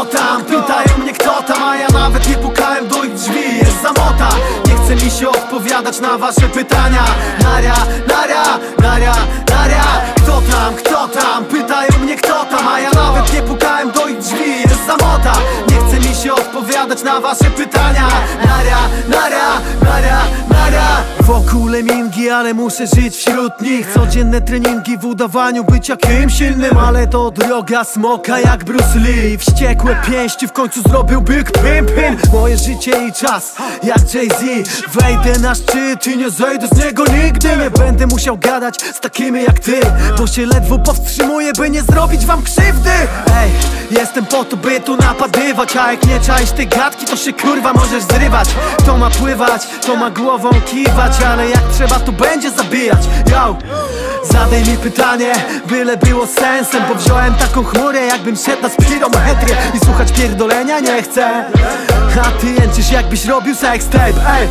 tam? Pytają mnie kto tam, a ja nawet nie pukałem do ich drzwi. Jest zamota, nie chce mi się odpowiadać na wasze pytania. Naria, naria, naria, naria. Kto tam? Pytają mnie kto tam, a ja nawet nie pukałem do ich drzwi. Jest zamota, nie chce mi się odpowiadać na wasze pytania. Naria, naria, naria, naria. Wokół lemingi, ale muszę żyć wśród nich. Codzienne treningi w udawaniu bycia kimś innym, ale to droga smoka jak Bruce Lee. Wściekłe pięści w końcu zrobił Big Pimpin. Moje życie i czas jak Jay-Z. Wejdę na szczyt i nie zejdę z niego nigdy. Nie będę musiał gadać z takimi jak ty, bo się ledwo powstrzymuję, by nie zrobić wam krzywdy. Ej, jestem po to, by tu napadywać, a jak nie czaisz tej gadki, to się kurwa możesz zrywać. To ma pływać, to ma głową kiwać, ale jak trzeba, to będzie zabijać. Yo, zadaj mi pytanie, byle było sensem, bo wziąłem taką chmurę, jakbym szedł na spirometrię. I słuchać pierdolenia nie chcę, a ty jęczysz, jakbyś robił sextape. Ej,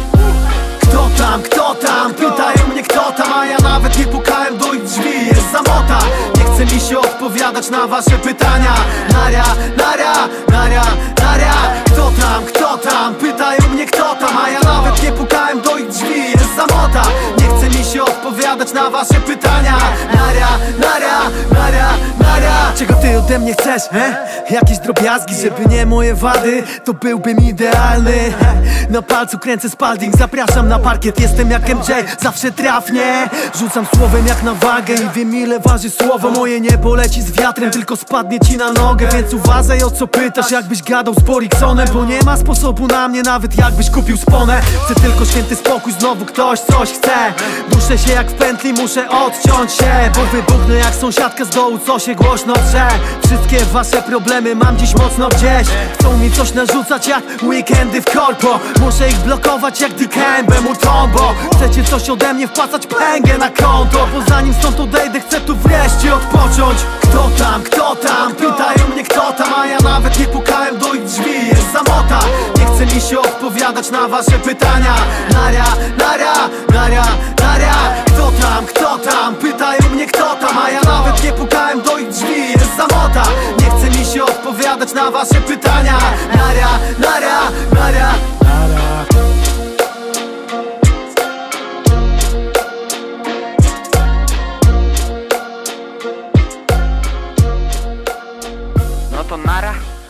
kto tam? Pytają mnie kto tam, a ja nawet nie pukałem do ich drzwi. Jest zamota, nie chce mi się odpowiadać na wasze pytania. Naria, naria, naria, naria. Kto tam? Pytają mnie kto tam, a ja nawet nie pukałem do ich drzwi. Jest zamota, nie chce mi się odpowiadać na wasze pytania. Naria, naria, naria, naria. Czego ty ode mnie chcesz, Jakieś drobiazgi, żeby nie moje wady, to byłbym idealny. Na palcu kręcę spalding, zapraszam na parkiet. Jestem jak MJ, zawsze trafnie. Rzucam słowem jak na wagę i wiem ile waży słowo. Moje nie poleci z wiatrem, tylko spadnie ci na nogę. Więc uważaj o co pytasz, jakbyś gadał z Boriksonem, bo nie ma sposobu na mnie, nawet jakbyś kupił sponę. Chcę tylko święty spokój, znowu ktoś coś chce. Duszę się jak w pętli, muszę odciąć się, bo wybuchnę jak sąsiadka z dołu, co się głośno drze. Wszystkie wasze problemy mam dziś mocno gdzieś. Chcą mi coś narzucać jak weekendy w korpo. Muszę ich blokować jak Dikembe Mutombo. Chcecie coś ode mnie, wpłacać pęgę na konto, bo zanim stąd odejdę, chcę tu wreszcie odpocząć. Kto tam? Pytają mnie kto tam, a ja nawet nie pukałem do ich drzwi. Jest zamota, nie chce mi się odpowiadać na wasze pytania. Naria, naria, naria, naria. Kto tam? Pytają mnie kto tam, a ja nawet nie pukałem do ich drzwi. Jest zamota, nie chce mi się odpowiadać na wasze pytania. Naria, naria, naria, naria. No to nara.